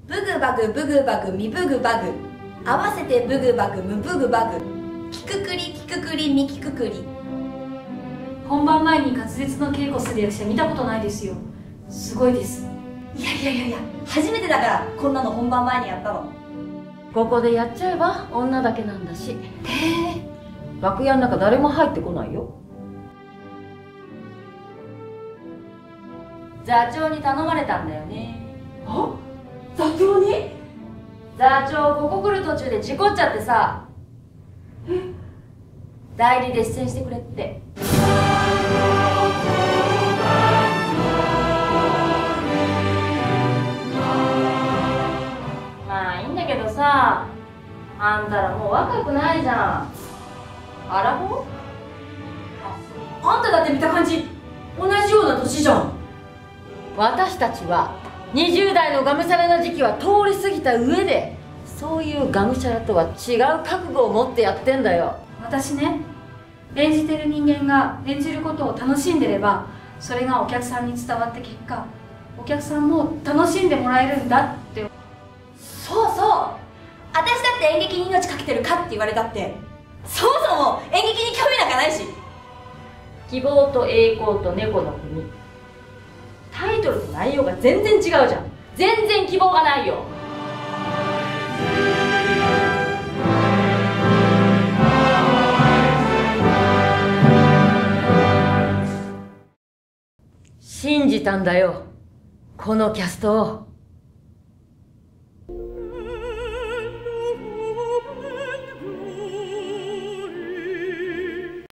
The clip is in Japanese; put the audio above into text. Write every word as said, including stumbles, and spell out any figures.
ブグバグブグバグミブグバグ、合わせてブグバグムブグバグ、キククリキククリミキククリ。 本番前に滑舌の稽古する役者見たことないですよ。すごいです。 いやいやいやいや、初めてだからこんなの本番前にやったの。 ここでやっちゃえば女だけなんだし。 へえ。 楽屋の中誰も入ってこないよ。座長に頼まれたんだよね。 あ、座長に？ 座長ここ来る途中で事故っちゃってさ、代理で出演してくれって。まあいいんだけどさ、あんたらもう若くないじゃん。アラフォー？ あんただって見た感じ同じような年じゃん。 私たちはにじゅう代のがむしゃらな時期は通り過ぎた上で、そういうがむしゃらとは違う覚悟を持ってやってんだよ。 私ね、演じてる人間が演じることを楽しんでれば、それがお客さんに伝わって結果、お客さんも楽しんでもらえるんだって。 そうそう、私だって演劇に命かけてるかって言われたって、そもそも演劇に興味なんかないし。 希望と栄光と猫の国、タイトルと内容が全然違うじゃん。全然希望がないよ。信じたんだよ、このキャストを。